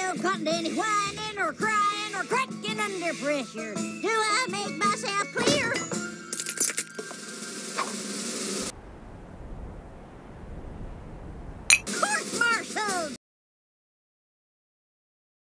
no cotton to any whining or crying or cracking under pressure. Do I make myself clear?